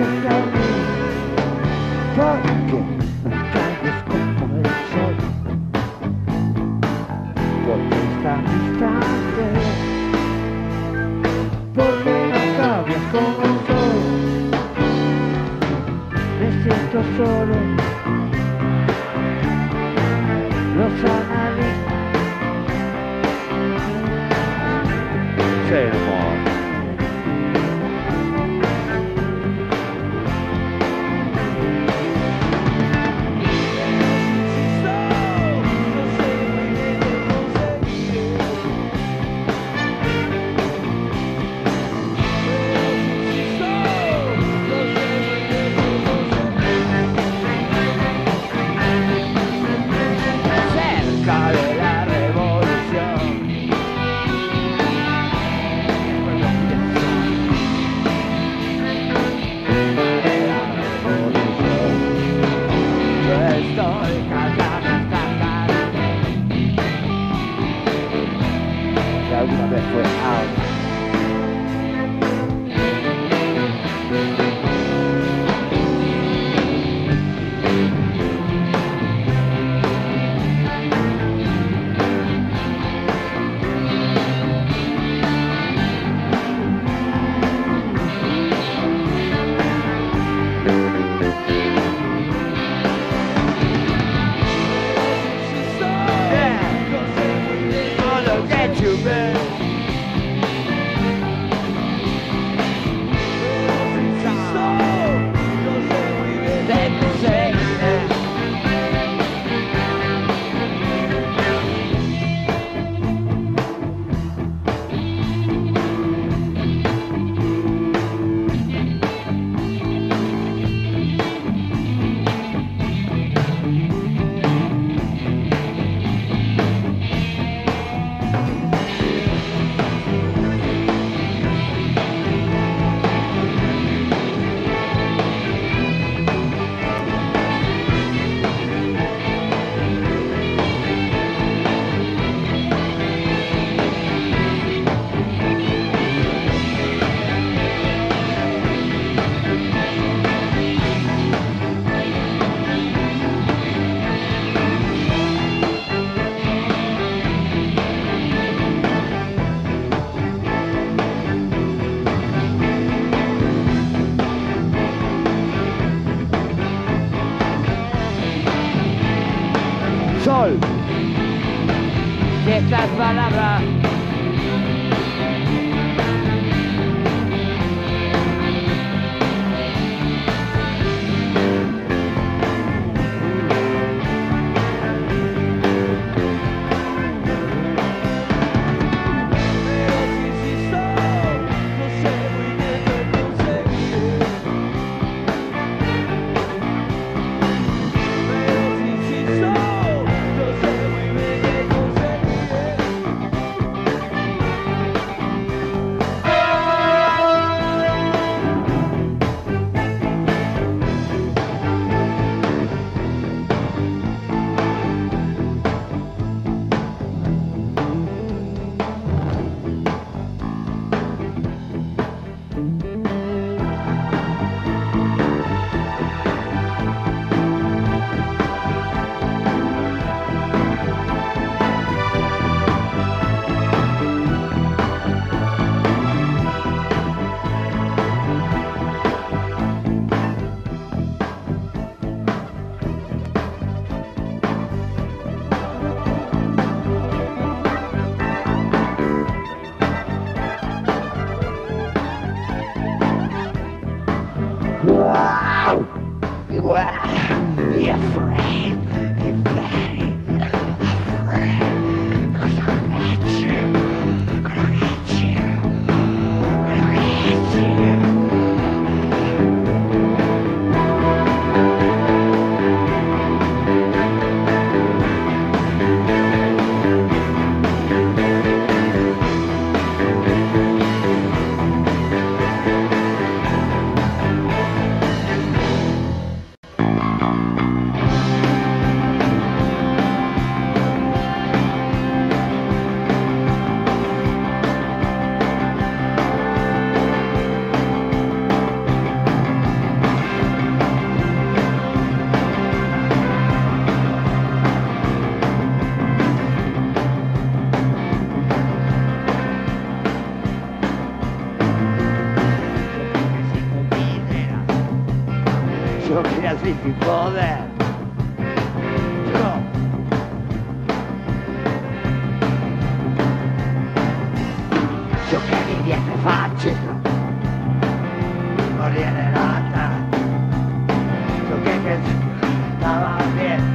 acercarme, porque no cambies como el sol, porque está distante, porque no cambias como el sol. Me siento solo, los analistas se enamoran. Alguna vez fue out. Sol, y estas palabras be afraid, be afraid. Yo quería así sin poder. Yo che vivia che faccio morire l'altra. Yo che stava bene.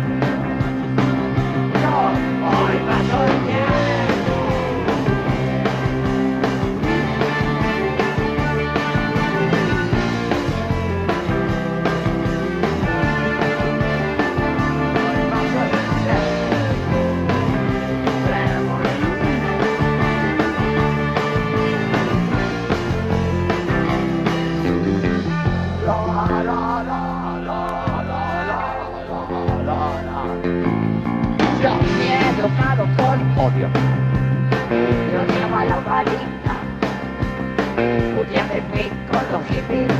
No, poi passo il tempo. Con odio, yo llamo a la balita, un día de mí con los hippies,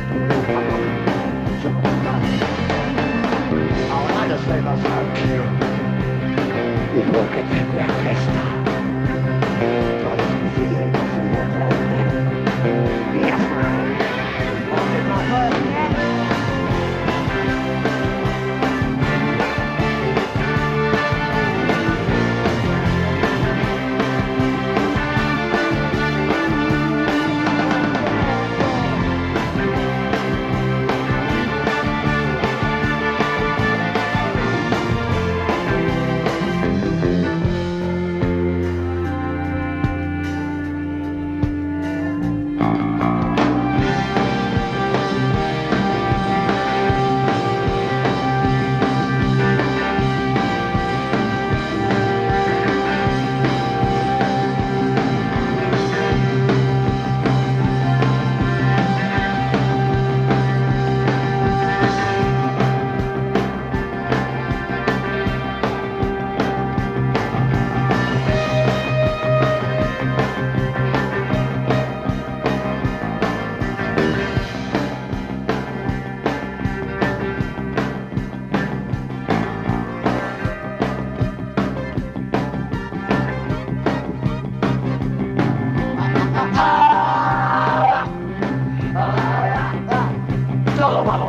ahora no soy más alto, y porque tendría que estar, todos mis hijos y otra vez, y así, porque no soy bien. Todo vamos.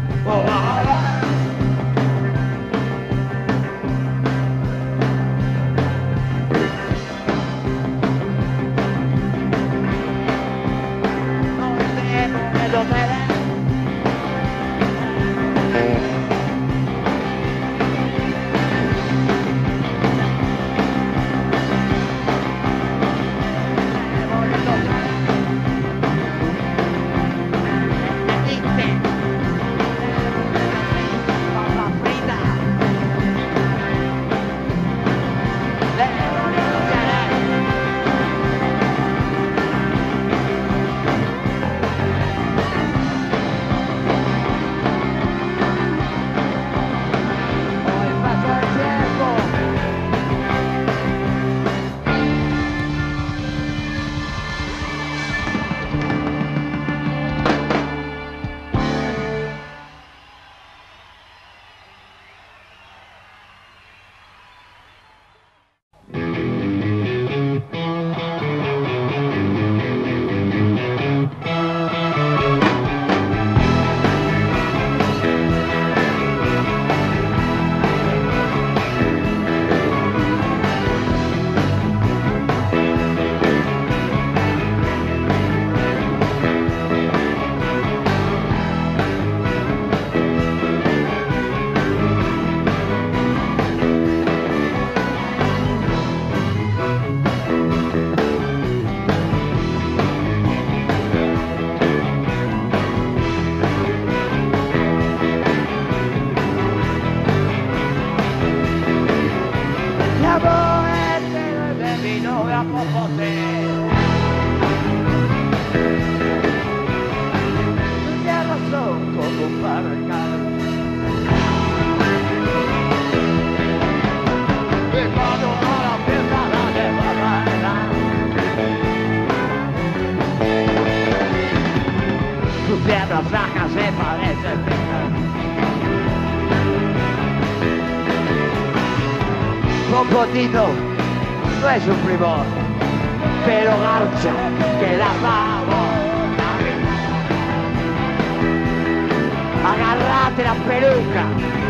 Piernas bajas se parecen Popotito no es un primor, pero garcha que la vamos a agarrar. Levate la peluca.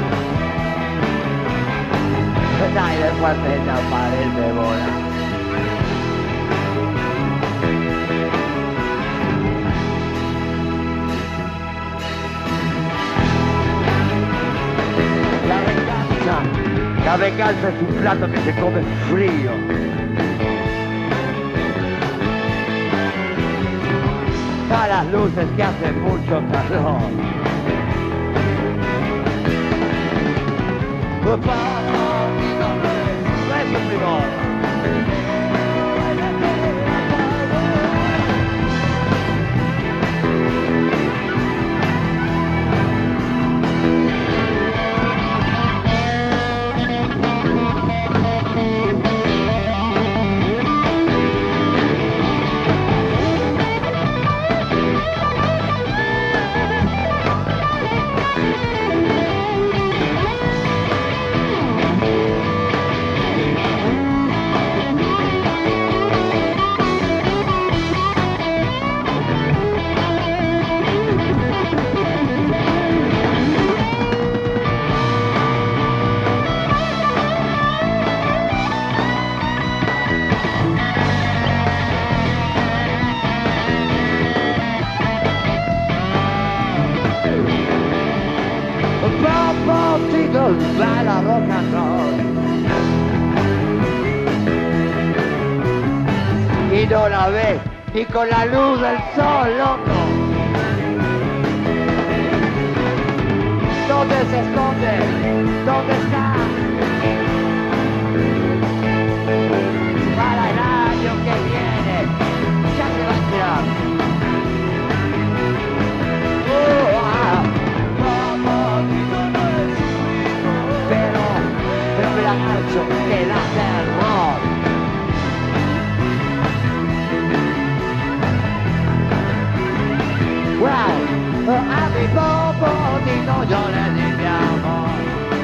Dai, después de tapar el de bola. La venganza es un plato que se come frío. A las luces que hace mucho calor. No es un rigor. Bella rock and roll. Y no la ves ni con la luz del sol, loco. ¿Dónde se esconde? ¿Dónde está? Para el año que viene ya se va a enterar. Nacho que da terror. Well, a mi popotito yo le di mi amor.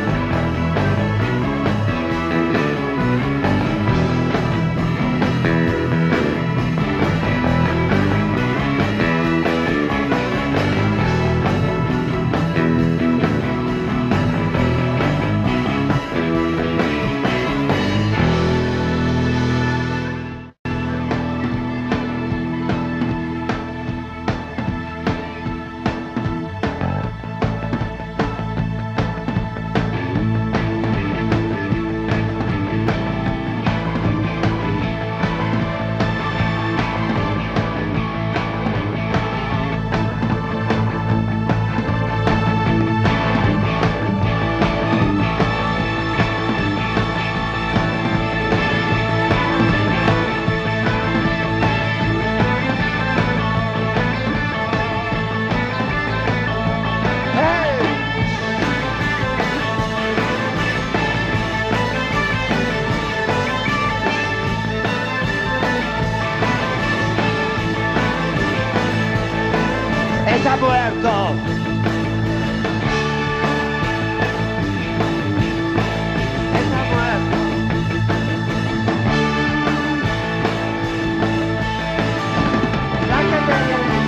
Está muerto. Está muerto. La que te viene.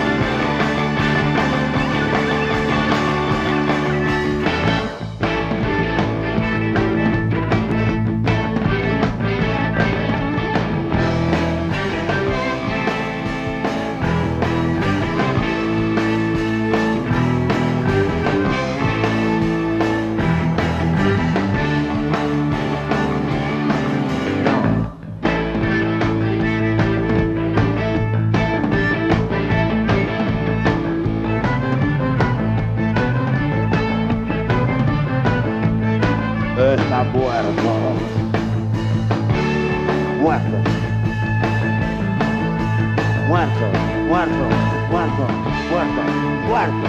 Está muerto. Muerto. Muerto. Muerto. Muerto. Muerto. Muerto.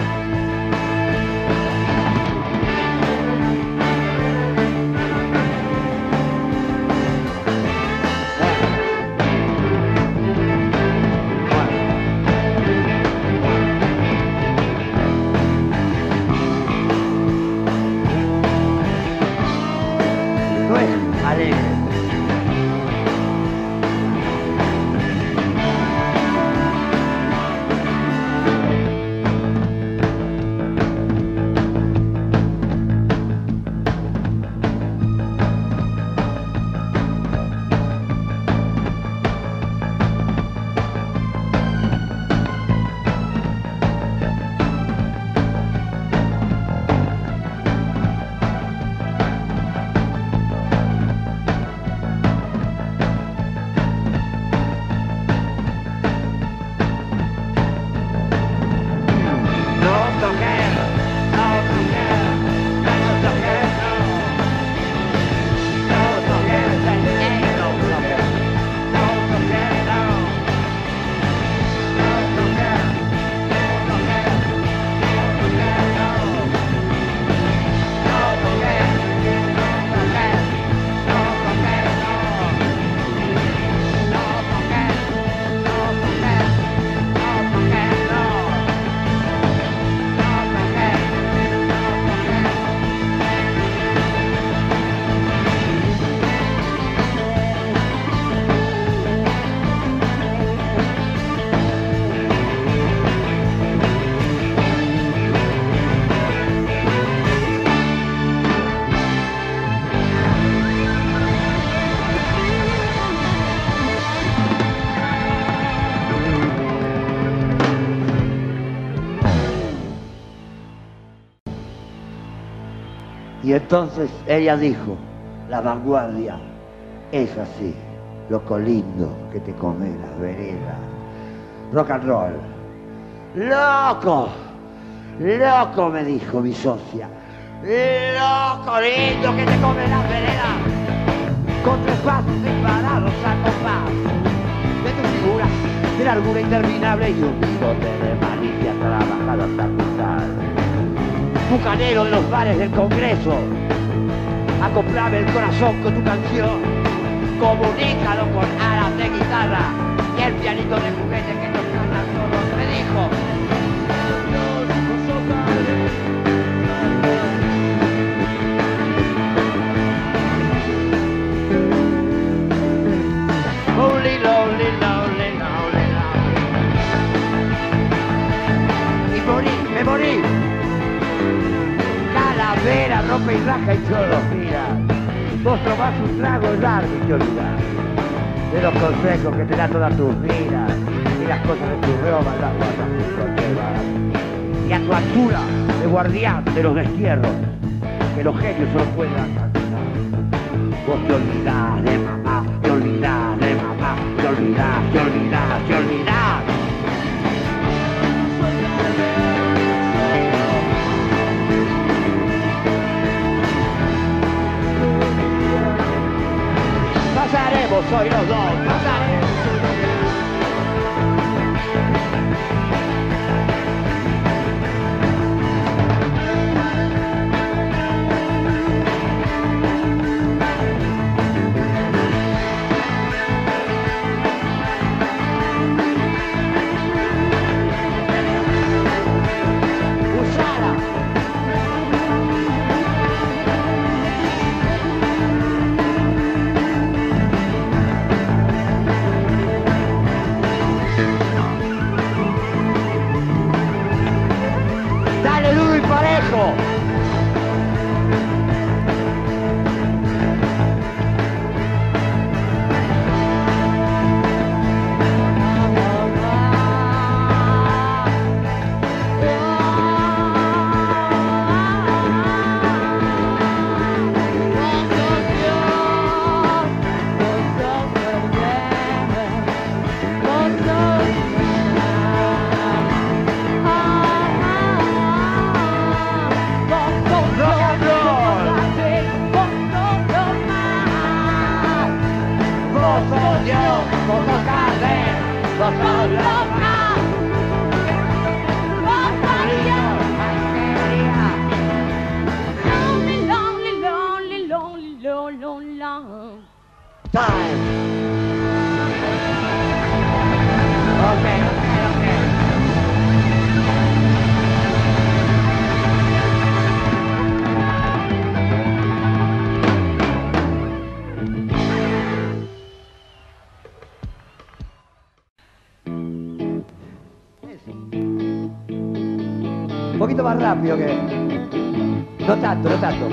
Y entonces ella dijo, la vanguardia es así, loco lindo que te come las veredas. Rock and roll. ¡Loco! ¡Loco! Me dijo mi socia. ¡Loco lindo que te come las veredas! Con tres pasos separados a compás de tu figura, de largura interminable y un bigote de malicia trabajado hasta cruzar. Bucanero de los bares del Congreso, acoplame el corazón con tu canción, comunícalo con alas de guitarra y el pianito de juguete que nos suena a todos. Me dijo, lonely, lonely, lonely, lonely, lonely. Y morí, me morí. Calavera, ropa y raja y todos mira. Vos tomás un trago largo y te olvidás de los consejos que te dan todas tus vidas y las cosas de tu ropa, las guardas junto te vas. Y a tu altura de guardián de los destierros que los genios solo pueden alcanzar. Vos te olvidás de mamá, te olvidás de mamá, te olvidás, te olvidás, te olvidás. Pasaremos hoy los dos, pasaremos. Un poquito más rápido que... No tanto, no tanto.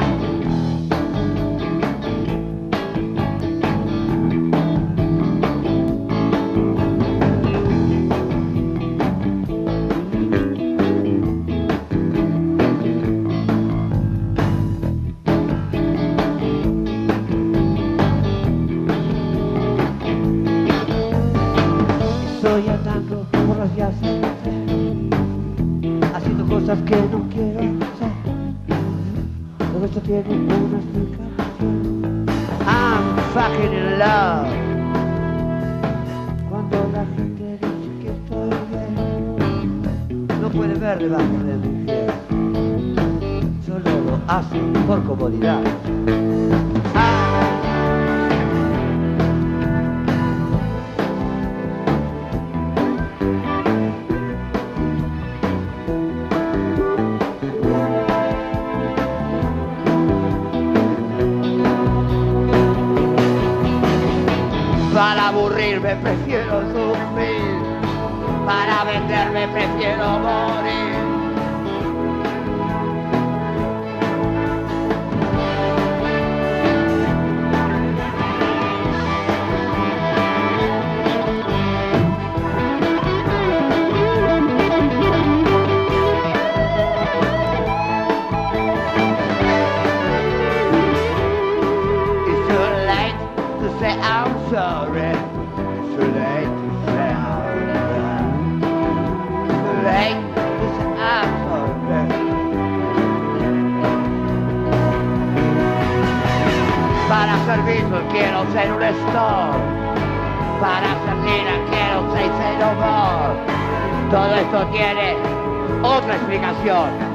Estoy andando por las vías del tren, haciendo cosas que no quiero hacer. Todo esto tiene una explicación. I'm fucking in love. Cuando la gente dice que estoy bien, no puede ver debajo de mi piel, solo lo hacen por comodidad. Para aburrirme prefiero sufrir, para venderme prefiero morir. servicio quiero ser un store. Para servir quiero ser humor. Todo esto tiene otra explicación.